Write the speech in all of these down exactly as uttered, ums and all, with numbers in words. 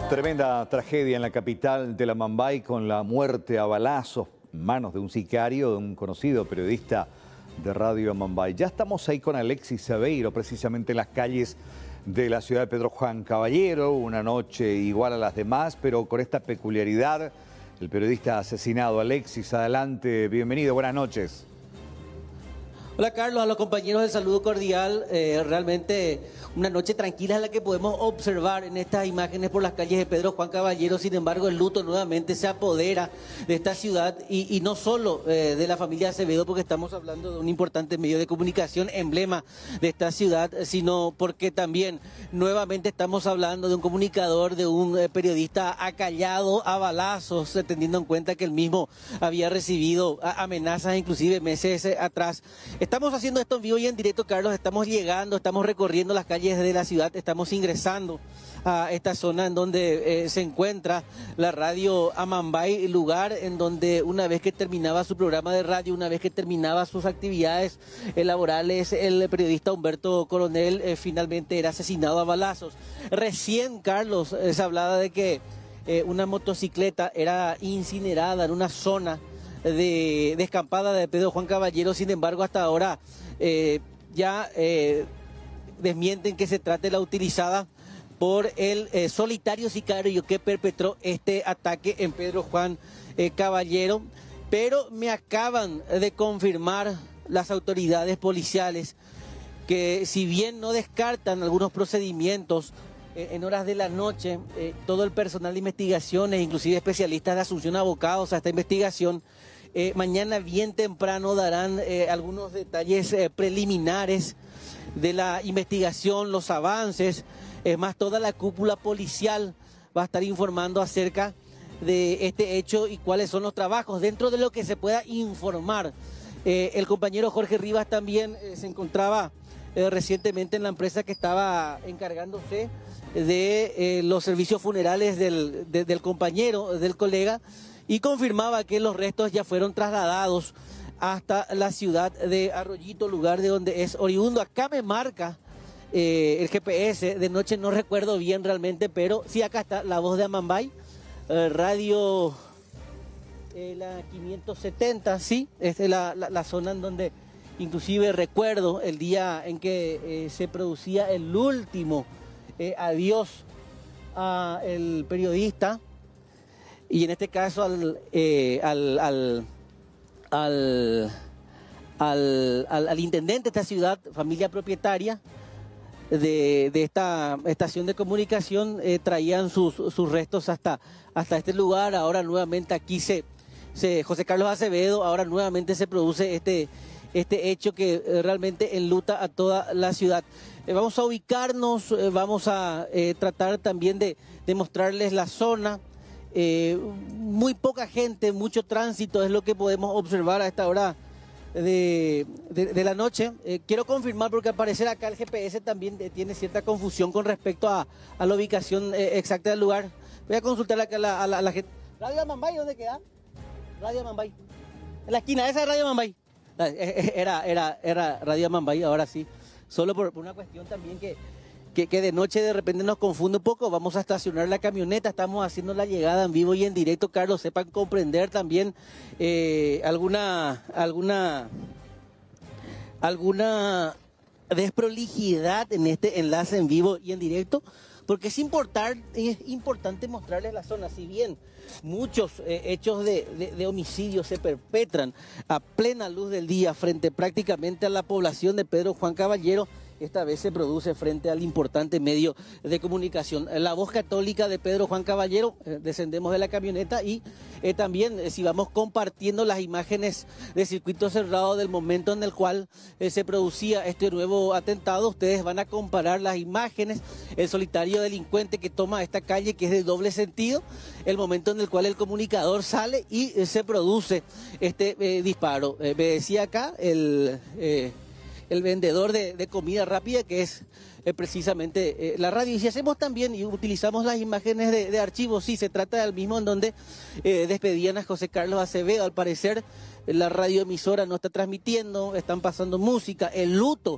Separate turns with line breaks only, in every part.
Tremenda tragedia en la capital de la Mambay con la muerte a balazos en manos de un sicario, de un conocido periodista de Radio Mambay. Ya estamos ahí con Alexis Saveiro, precisamente en las calles de la ciudad de Pedro Juan Caballero, una noche igual a las demás, pero con esta peculiaridad, el periodista asesinado. Alexis, adelante, bienvenido, buenas noches.
Hola Carlos, a los compañeros del saludo cordial. Eh, realmente una noche tranquila es la que podemos observar en estas imágenes por las calles de Pedro Juan Caballero. Sin embargo, el luto nuevamente se apodera de esta ciudad y, y no solo eh, de la familia Acevedo, porque estamos hablando de un importante medio de comunicación, emblema de esta ciudad, sino porque también nuevamente estamos hablando de un comunicador, de un eh, periodista acallado a balazos, eh, teniendo en cuenta que el mismo había recibido a, amenazas inclusive meses eh, atrás. Estamos haciendo esto en vivo y en directo, Carlos, estamos llegando, estamos recorriendo las calles de la ciudad, estamos ingresando a esta zona en donde eh, se encuentra la radio Amambay, lugar en donde una vez que terminaba su programa de radio, una vez que terminaba sus actividades eh, laborales, el periodista Humberto Coronel eh, finalmente era asesinado a balazos. Recién, Carlos, eh, se hablaba de que eh, una motocicleta era incinerada en una zona de descampada de Pedro Juan Caballero. Sin embargo, hasta ahora eh, ya eh, desmienten que se trate la utilizada por el eh, solitario sicario que perpetró este ataque en Pedro Juan eh, Caballero, pero me acaban de confirmar las autoridades policiales que si bien no descartan algunos procedimientos eh, en horas de la noche, eh, todo el personal de investigaciones, inclusive especialistas de Asunción abocados a esta investigación, Eh, mañana bien temprano darán eh, algunos detalles eh, preliminares de la investigación, los avances. Es más, toda la cúpula policial va a estar informando acerca de este hecho y cuáles son los trabajos dentro de lo que se pueda informar. Eh, el compañero Jorge Rivas también eh, se encontraba eh, recientemente en la empresa que estaba encargándose de eh, los servicios funerales del, de, del compañero, del colega, y confirmaba que los restos ya fueron trasladados hasta la ciudad de Arroyito, lugar de donde es oriundo. Acá me marca eh, el G P S, de noche no recuerdo bien realmente, pero sí, acá está la voz de Amambay, eh, radio eh, la quinientos setenta, sí, esta es la, la, la zona en donde inclusive recuerdo el día en que eh, se producía el último eh, adiós al periodista, y en este caso al, eh, al, al, al, al, al, al intendente de esta ciudad, familia propietaria de, de esta estación de comunicación, eh, traían sus, sus restos hasta, hasta este lugar. Ahora nuevamente aquí se, se, José Carlos Acevedo, ahora nuevamente se produce este, este hecho que eh, realmente enluta a toda la ciudad. Eh, vamos a ubicarnos, eh, vamos a eh, tratar también de, de mostrarles la zona. Eh, muy poca gente, mucho tránsito es lo que podemos observar a esta hora de, de, de la noche. Eh, quiero confirmar, porque al parecer acá el G P S también eh, tiene cierta confusión con respecto a, a la ubicación eh, exacta del lugar. Voy a consultar acá a la, a la, a la gente. ¿Radio Mambay dónde queda? Radio Mambay. En la esquina, esa es Radio Mambay. Era, era, era Radio Mambay, ahora sí. Solo por, por una cuestión también que... Que, que de noche de repente nos confunde un poco. Vamos a estacionar la camioneta, estamos haciendo la llegada en vivo y en directo, Carlos, sepan comprender también eh, alguna, alguna, alguna desprolijidad en este enlace en vivo y en directo, porque es, importar, es importante mostrarles la zona. Si bien muchos eh, hechos de, de, de homicidio se perpetran a plena luz del día frente prácticamente a la población de Pedro Juan Caballero, esta vez se produce frente al importante medio de comunicación. La Voz Católica de Pedro Juan Caballero, eh, descendemos de la camioneta y eh, también eh, si vamos compartiendo las imágenes de circuito cerrado del momento en el cual eh, se producía este nuevo atentado, ustedes van a comparar las imágenes, el solitario delincuente que toma esta calle que es de doble sentido, el momento en el cual el comunicador sale y eh, se produce este eh, disparo. Eh, me decía acá el... Eh, el vendedor de, de comida rápida, que es eh, precisamente eh, la radio. Y si hacemos también y utilizamos las imágenes de, de archivos, sí, se trata del mismo en donde eh, despedían a José Carlos Acevedo. Al parecer la radioemisora no está transmitiendo, están pasando música, el luto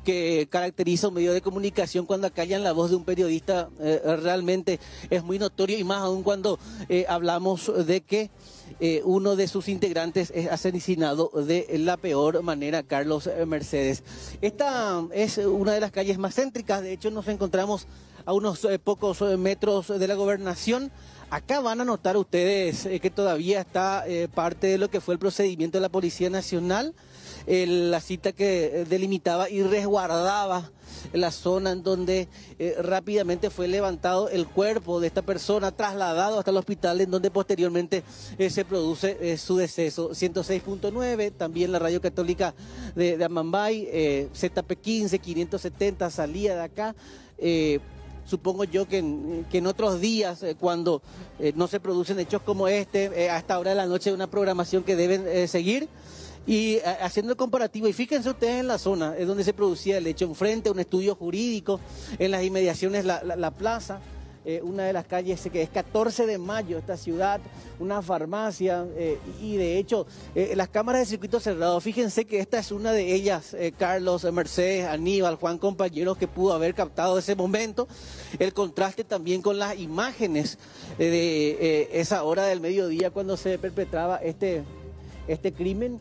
que caracteriza un medio de comunicación cuando acallan la voz de un periodista eh, realmente es muy notorio, y más aún cuando eh, hablamos de que eh, uno de sus integrantes es asesinado de la peor manera, Carlos Mercedes. Esta es una de las calles más céntricas, de hecho nos encontramos a unos eh, pocos metros de la gobernación. Acá van a notar ustedes eh, que todavía está eh, parte de lo que fue el procedimiento de la Policía Nacional, eh, la cita que eh, delimitaba y resguardaba la zona en donde eh, rápidamente fue levantado el cuerpo de esta persona, trasladado hasta el hospital, en donde posteriormente eh, se produce eh, su deceso. ciento seis punto nueve, también la radio católica de, de Amambay, eh, Z P quince, quinientos setenta salía de acá. Eh, Supongo yo que en, que en otros días, eh, cuando eh, no se producen hechos como este, eh, a esta hora de la noche, una programación que deben eh, seguir. Y eh, haciendo el comparativo, y fíjense ustedes en la zona es donde se producía el hecho, enfrente a un estudio jurídico, en las inmediaciones la, la, la plaza, eh, una de las calles que es catorce de mayo, esta ciudad, una farmacia, eh, y de hecho eh, las cámaras de circuito cerrado, fíjense que esta es una de ellas, eh, Carlos, Mercedes, Aníbal, Juan, compañeros, que pudo haber captado ese momento. El contraste también con las imágenes eh, de eh, esa hora del mediodía cuando se perpetraba este, este crimen.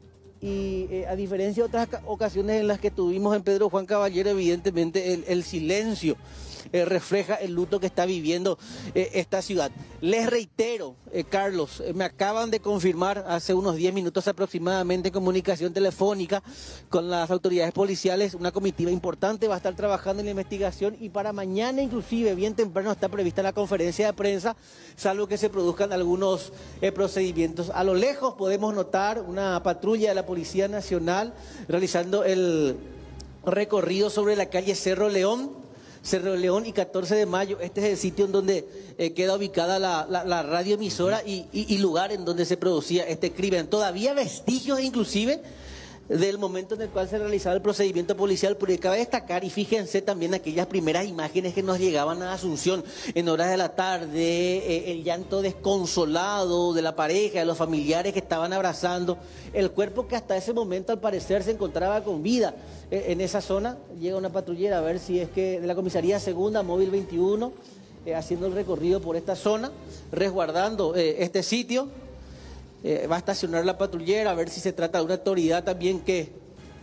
Y eh, a diferencia de otras ocasiones en las que tuvimos en Pedro Juan Caballero, evidentemente el, el silencio eh, refleja el luto que está viviendo eh, esta ciudad. Les reitero, eh, Carlos, eh, me acaban de confirmar hace unos diez minutos aproximadamente en comunicación telefónica con las autoridades policiales, una comitiva importante va a estar trabajando en la investigación, y para mañana inclusive bien temprano está prevista la conferencia de prensa, salvo que se produzcan algunos eh, procedimientos. A lo lejos podemos notar una patrulla de la Policía Nacional realizando el recorrido sobre la calle Cerro León, Cerro León y catorce de mayo. Este es el sitio en donde eh, queda ubicada la, la, la radioemisora y, y, y lugar en donde se producía este crimen. Todavía vestigios inclusive del momento en el cual se realizaba el procedimiento policial, porque cabe destacar, y fíjense también aquellas primeras imágenes que nos llegaban a Asunción en horas de la tarde, eh, el llanto desconsolado de la pareja, de los familiares que estaban abrazando, el cuerpo que hasta ese momento al parecer se encontraba con vida eh, en esa zona. Llega una patrullera a ver si es que de la comisaría segunda, móvil veintiuno, eh, haciendo el recorrido por esta zona, resguardando eh, este sitio. Eh, va a estacionar la patrullera a ver si se trata de una autoridad también que...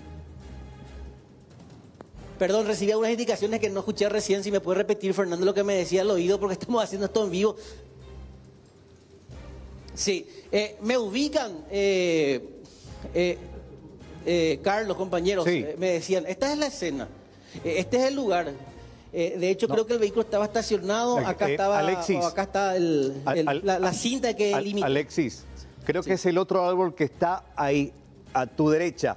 Perdón, recibí algunas indicaciones que no escuché recién. Si me puede repetir, Fernando, lo que me decía al oído, porque estamos haciendo esto en vivo. Sí, eh, me ubican, eh, eh, eh, Carlos, compañeros,
sí.
eh, me decían, esta es la escena, eh, este es el lugar. Eh, de hecho, no. creo que el vehículo estaba estacionado, acá eh, estaba,
Alexis,
acá está el, el, al, la, la cinta que
al,
limita.
Alexis, creo
sí.
que es el otro árbol que está ahí, a tu derecha.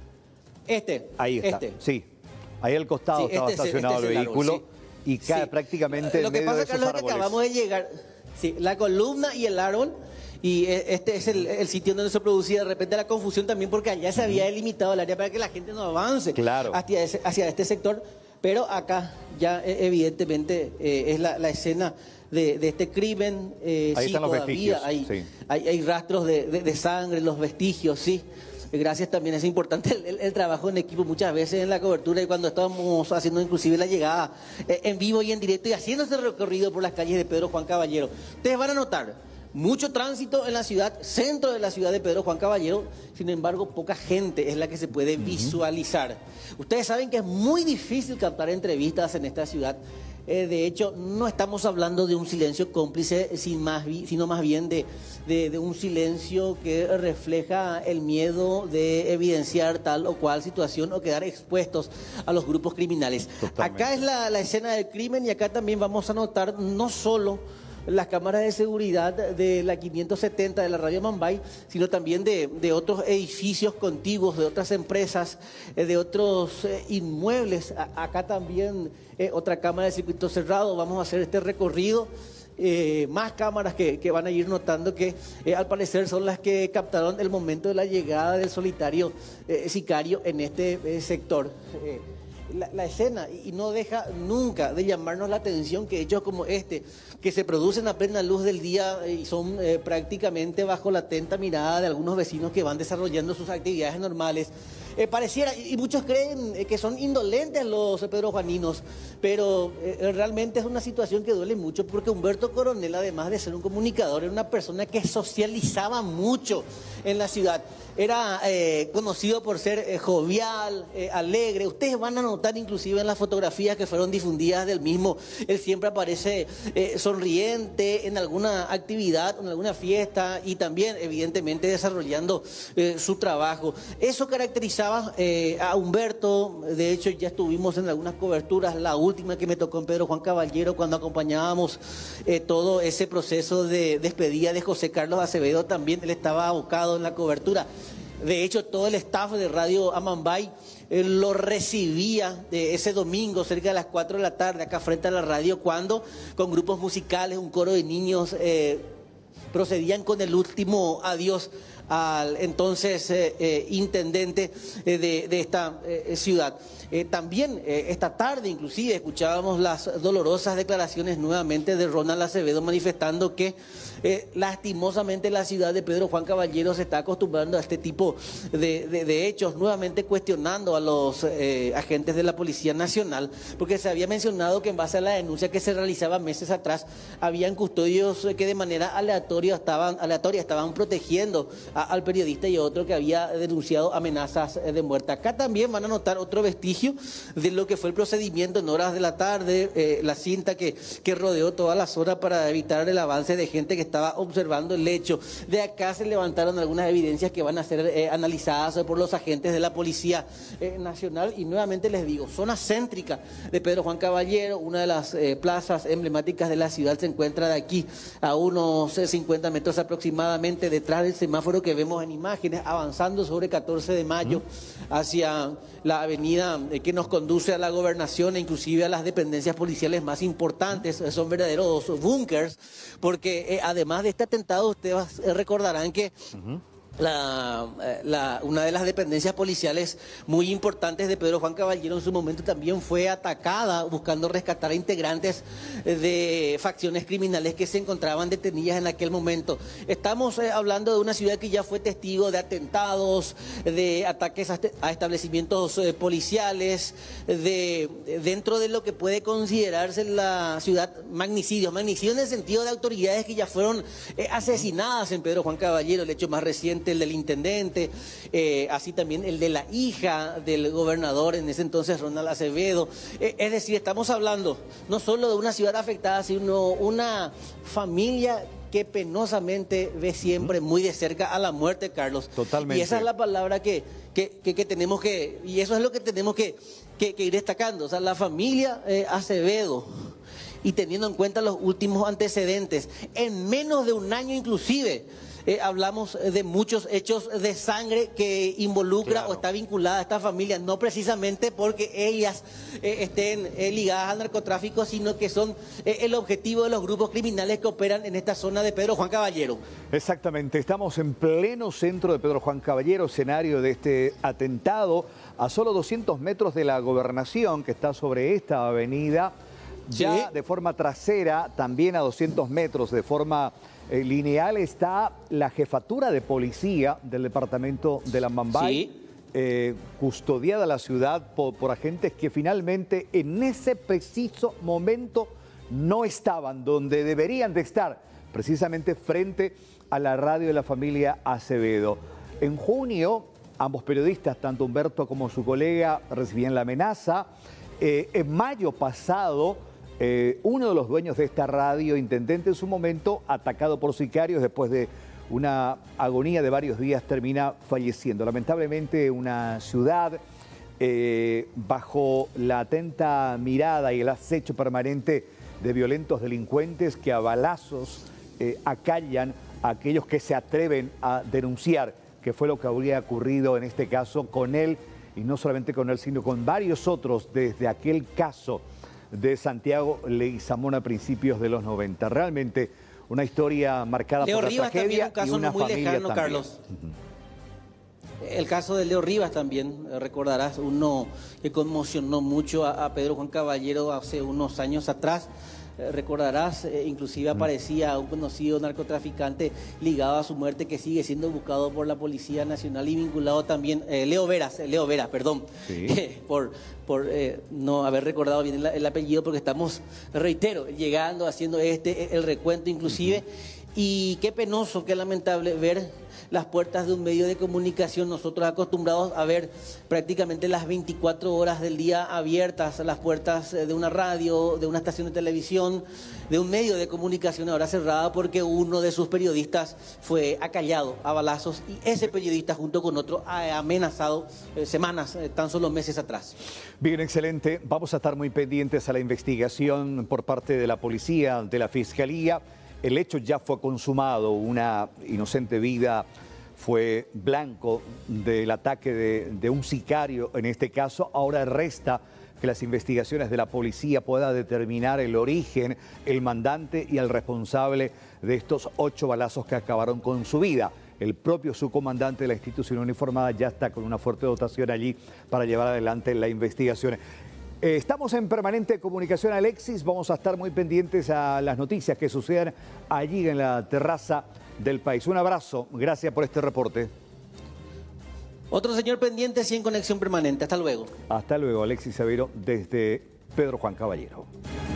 Este.
Ahí está,
este.
sí. Ahí al costado
sí,
estaba
este
estacionado
es, este
el
es el
vehículo
árbol, sí.
y cae
sí.
prácticamente
Lo
en
que
medio
pasa,
de esos
Carlos, es que
árboles.
acabamos de llegar, sí, la columna y el árbol, y este es el, el sitio donde se producía de repente la confusión también, porque allá se había delimitado el área para que la gente no avance
claro.
hacia, ese, hacia este sector, pero acá ya evidentemente eh, es la, la escena de, de este crimen. Eh,
Ahí
sí,
están los
todavía
vestigios.
hay,
Sí.
hay, hay rastros de, de, de sangre, los vestigios, sí. Gracias, también es importante el, el, el trabajo en equipo muchas veces en la cobertura, y cuando estamos haciendo inclusive la llegada eh, en vivo y en directo y haciendo ese recorrido por las calles de Pedro Juan Caballero. Ustedes van a notar mucho tránsito en la ciudad, centro de la ciudad de Pedro Juan Caballero, sin embargo poca gente es la que se puede uh-huh. visualizar. Ustedes saben que es muy difícil captar entrevistas en esta ciudad. Eh, de hecho, no estamos hablando de un silencio cómplice, sin más, sino más bien de, de, de un silencio que refleja el miedo de evidenciar tal o cual situación o quedar expuestos a los grupos criminales. Totalmente. Acá es la, la escena del crimen, y acá también vamos a notar no solo las cámaras de seguridad de la quinientos setenta de la radio Amambay, sino también de, de otros edificios contiguos, de otras empresas, eh, de otros eh, inmuebles. A, acá también eh, otra cámara de circuito cerrado. Vamos a hacer este recorrido. Eh, más cámaras que, que van a ir notando que eh, al parecer son las que captaron el momento de la llegada del solitario eh, sicario en este eh, sector. Eh, La, la escena, y no deja nunca de llamarnos la atención que hechos como este, que se producen a plena luz del día y son eh, prácticamente bajo la atenta mirada de algunos vecinos que van desarrollando sus actividades normales, eh, pareciera, y muchos creen eh, que son indolentes los pedrojuaninos, pero eh, realmente es una situación que duele mucho porque Humberto Coronel, además de ser un comunicador, era una persona que socializaba mucho en la ciudad. Era eh, conocido por ser eh, jovial, eh, alegre. Ustedes van a notar inclusive en las fotografías que fueron difundidas del mismo, él siempre aparece eh, sonriente en alguna actividad, en alguna fiesta y también evidentemente desarrollando eh, su trabajo. Eso caracterizaba eh, a Humberto. De hecho ya estuvimos en algunas coberturas, la última que me tocó en Pedro Juan Caballero cuando acompañábamos eh, todo ese proceso de despedida de José Carlos Acevedo, también él estaba abocado en la cobertura. De hecho, todo el staff de Radio Amambay eh, lo recibía eh, ese domingo cerca de las cuatro de la tarde acá frente a la radio, cuando con grupos musicales, un coro de niños eh, procedían con el último adiós al entonces eh, eh, intendente eh, de, de esta eh, ciudad. Eh, también eh, esta tarde inclusive escuchábamos las dolorosas declaraciones nuevamente de Ronald Acevedo manifestando que eh, lastimosamente la ciudad de Pedro Juan Caballero se está acostumbrando a este tipo de, de, de hechos, nuevamente cuestionando a los eh, agentes de la Policía Nacional, porque se había mencionado que en base a la denuncia que se realizaba meses atrás, habían custodios que de manera aleatoria estaban, aleatoria estaban protegiendo a, al periodista y otro que había denunciado amenazas de muerte. Acá también van a notar otro vestigio de lo que fue el procedimiento en horas de la tarde, eh, la cinta que, que rodeó toda la zona para evitar el avance de gente que estaba observando el hecho. De acá se levantaron algunas evidencias que van a ser eh, analizadas por los agentes de la Policía eh, Nacional, y nuevamente les digo, zona céntrica de Pedro Juan Caballero, una de las eh, plazas emblemáticas de la ciudad, se encuentra de aquí a unos eh, cincuenta metros aproximadamente detrás del semáforo que vemos en imágenes, avanzando sobre catorce de mayo hacia la avenida que nos conduce a la gobernación e inclusive a las dependencias policiales más importantes. Son verdaderos búnkers, porque eh, además de este atentado, ustedes recordarán que uh-huh. La, la, una de las dependencias policiales muy importantes de Pedro Juan Caballero en su momento también fue atacada buscando rescatar a integrantes de facciones criminales que se encontraban detenidas en aquel momento. Estamos eh, hablando de una ciudad que ya fue testigo de atentados, de ataques a, a establecimientos eh, policiales, de, de dentro de lo que puede considerarse la ciudad magnicidios, magnicidios en el sentido de autoridades que ya fueron eh, asesinadas en Pedro Juan Caballero, el hecho más reciente el del intendente, eh, así también el de la hija del gobernador en ese entonces, Ronald Acevedo. Eh, es decir, estamos hablando no solo de una ciudad afectada, sino una familia que penosamente ve siempre muy de cerca a la muerte, Carlos.
Totalmente.
Y esa es la palabra que, que, que, que tenemos que, y eso es lo que tenemos que, que, que ir destacando. O sea, la familia eh, Acevedo, y teniendo en cuenta los últimos antecedentes, en menos de un año inclusive, Eh, hablamos de muchos hechos de sangre que involucra claro. o está vinculada a esta familia, no precisamente porque ellas eh, estén eh, ligadas al narcotráfico, sino que son eh, el objetivo de los grupos criminales que operan en esta zona de Pedro Juan Caballero.
Exactamente, estamos en pleno centro de Pedro Juan Caballero, escenario de este atentado, a solo doscientos metros de la gobernación que está sobre esta avenida, ya ¿sí? de forma trasera, también a doscientos metros, de forma Eh, lineal, está la jefatura de policía del departamento de la Amambay, sí. eh, custodiada la ciudad por, por agentes que finalmente en ese preciso momento no estaban donde deberían de estar, precisamente frente a la radio de la familia Acevedo. En junio, ambos periodistas, tanto Humberto como su colega, recibían la amenaza. Eh, en mayo pasado, Eh, uno de los dueños de esta radio, intendente en su momento, atacado por sicarios después de una agonía de varios días, termina falleciendo. Lamentablemente una ciudad eh, bajo la atenta mirada y el acecho permanente de violentos delincuentes que a balazos eh, acallan a aquellos que se atreven a denunciar que fue lo que habría ocurrido en este caso con él, y no solamente con él, sino con varios otros desde aquel caso de Santiago Leguizamón a principios de los noventa. Realmente una historia marcada
Leo
por la
Rivas
tragedia
un caso
y una
no muy
familia
lejano,
también.
Carlos.
Uh-huh.
El caso de Leo Rivas también, eh, recordarás, uno que conmocionó mucho a, a Pedro Juan Caballero hace unos años atrás. Eh, recordarás, eh, inclusive aparecía un conocido narcotraficante ligado a su muerte que sigue siendo buscado por la Policía Nacional y vinculado también, eh, Leo Veras, eh, Leo Vera, perdón,
Sí.
eh, por, por eh, no haber recordado bien el, el apellido, porque estamos, reitero, llegando, haciendo este, el recuento inclusive. Uh-huh. Y qué penoso, qué lamentable ver las puertas de un medio de comunicación, nosotros acostumbrados a ver prácticamente las veinticuatro horas del día abiertas, las puertas de una radio, de una estación de televisión, de un medio de comunicación ahora cerrada porque uno de sus periodistas fue acallado a balazos y ese periodista junto con otro ha amenazado eh, semanas, eh, tan solo meses atrás.
Bien, excelente. Vamos a estar muy pendientes a la investigación por parte de la policía, de la fiscalía. El hecho ya fue consumado, una inocente vida fue blanco del ataque de, de un sicario en este caso. Ahora resta que las investigaciones de la policía puedan determinar el origen, el mandante y el responsable de estos ocho balazos que acabaron con su vida. El propio subcomandante de la institución uniformada ya está con una fuerte dotación allí para llevar adelante la investigación. Estamos en permanente comunicación, Alexis. Vamos a estar muy pendientes a las noticias que sucedan allí en la terraza del país. Un abrazo. Gracias por este reporte.
Otro señor pendiente, sí, en conexión permanente. Hasta luego.
Hasta luego, Alexis Saveiro, desde Pedro Juan Caballero.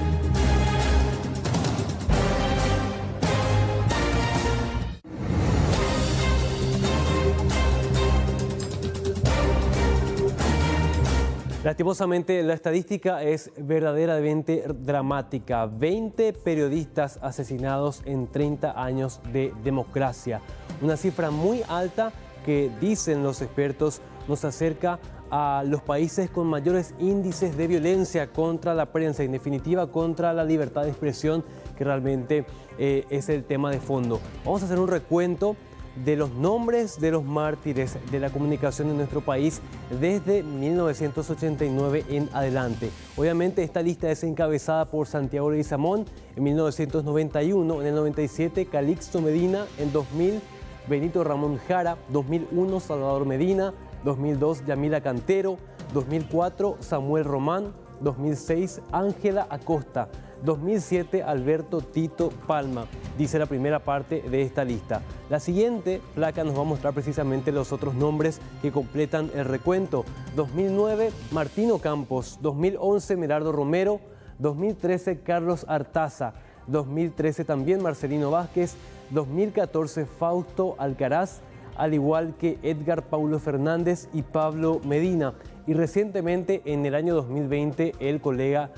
Lastimosamente, la estadística es verdaderamente dramática. veinte periodistas asesinados en treinta años de democracia. Una cifra muy alta que, dicen los expertos, nos acerca a los países con mayores índices de violencia contra la prensa, en definitiva contra la libertad de expresión, que realmente eh, es el tema de fondo. Vamos a hacer un recuento de los nombres de los mártires de la comunicación en nuestro país desde mil novecientos ochenta y nueve en adelante. Obviamente esta lista es encabezada por Santiago Leguizamón en mil novecientos noventa y uno, en el noventa y siete Calixto Medina, en dos mil Benito Ramón Jara, dos mil uno Salvador Medina, dos mil dos Yamila Cantero, dos mil cuatro Samuel Román, dos mil seis Ángela Acosta, dos mil siete Alberto Tito Palma, dice la primera parte de esta lista. La siguiente placa nos va a mostrar precisamente los otros nombres que completan el recuento. dos mil nueve Martino Campos, dos mil once Merardo Romero, dos mil trece Carlos Artaza, dos mil trece también Marcelino Vázquez, dos mil catorce Fausto Alcaraz, al igual que Edgar Paulo Fernández y Pablo Medina. Y recientemente, en el año dos mil veinte, el colega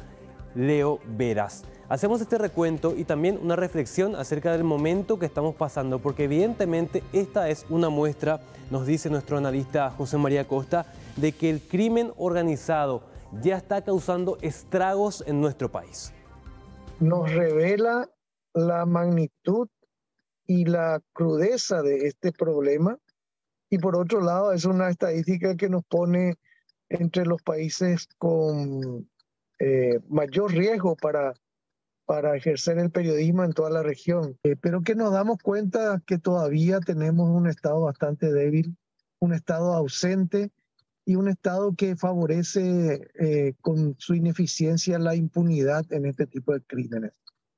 Leo Veras. Hacemos este recuento y también una reflexión acerca del momento que estamos pasando, porque evidentemente esta es una muestra, nos dice nuestro analista José María Costa, de que el crimen organizado ya está causando estragos en nuestro país.
Nos revela la magnitud y la crudeza de este problema, y por otro lado es una estadística que nos pone entre los países con eh, mayor riesgo para, para ejercer el periodismo en toda la región, eh, pero que nos damos cuenta que todavía tenemos un Estado bastante débil, un Estado ausente y un Estado que favorece eh, con su ineficiencia la impunidad en este tipo de crímenes.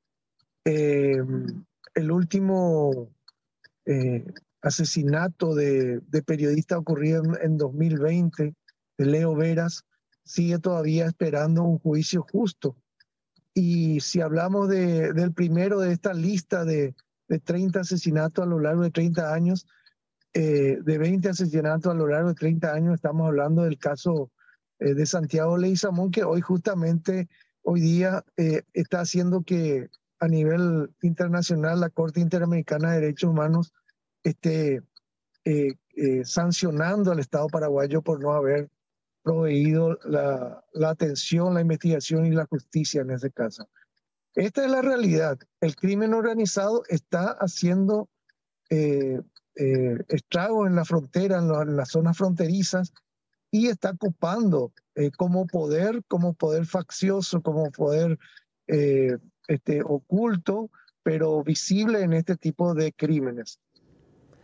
Eh, el último eh, asesinato de, de periodista ocurrido en, en dos mil veinte, de Leo Veras, sigue todavía esperando un juicio justo. Y si hablamos de, del primero de esta lista de, de treinta asesinatos a lo largo de treinta años, eh, de veinte asesinatos a lo largo de treinta años, estamos hablando del caso eh, de Santiago Leguizamón, que hoy justamente, hoy día, eh, está haciendo que a nivel internacional la Corte Interamericana de Derechos Humanos esté eh, eh, sancionando al Estado paraguayo por no haber proveído la, la atención, la investigación y la justicia en ese caso. Esta es la realidad. El crimen organizado está haciendo eh, eh, estragos en la frontera, en, lo, en las zonas fronterizas, y está ocupando eh, como poder, como poder faccioso, como poder eh, este, oculto, pero visible en este tipo de crímenes.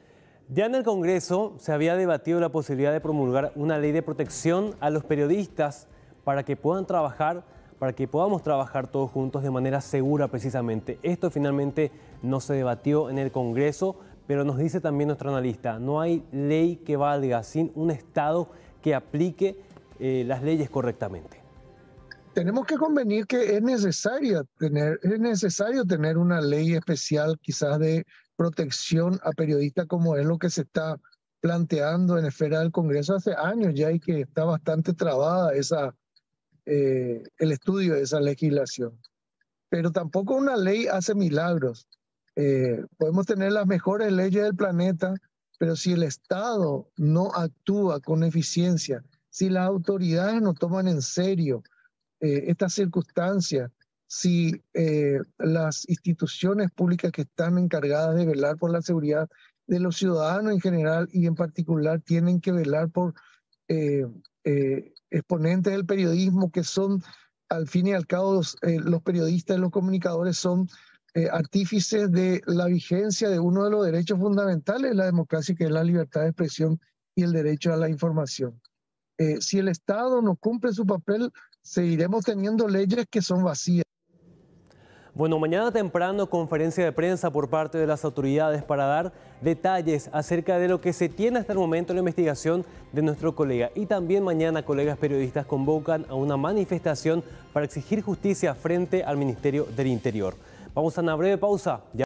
Ya en el Congreso se había debatido la posibilidad de promulgar una ley de protección a los periodistas para que puedan trabajar, para que podamos trabajar todos juntos de manera segura precisamente. Esto finalmente no se debatió en el Congreso, pero nos dice también nuestro analista, no hay ley que valga sin un Estado que aplique eh, las leyes correctamente.
Tenemos que convenir que es necesaria tener, es necesario tener una ley especial quizás de protección a periodistas, como es lo que se está planteando en esfera del Congreso hace años ya, y que está bastante trabada esa, eh, el estudio de esa legislación. Pero tampoco una ley hace milagros. Eh, podemos tener las mejores leyes del planeta, pero si el Estado no actúa con eficiencia, si las autoridades no toman en serio eh, estas circunstancias, si eh, las instituciones públicas que están encargadas de velar por la seguridad de los ciudadanos en general y en particular tienen que velar por eh, eh, exponentes del periodismo que son, al fin y al cabo, los, eh, los periodistas y los comunicadores son eh, artífices de la vigencia de uno de los derechos fundamentales de la democracia, que es la libertad de expresión y el derecho a la información. Eh, si el Estado no cumple su papel, seguiremos teniendo leyes que son vacías.
Bueno, mañana temprano conferencia de prensa por parte de las autoridades para dar detalles acerca de lo que se tiene hasta el momento en la investigación de nuestro colega. Y también mañana colegas periodistas convocan a una manifestación para exigir justicia frente al Ministerio del Interior. Vamos a una breve pausa. Ya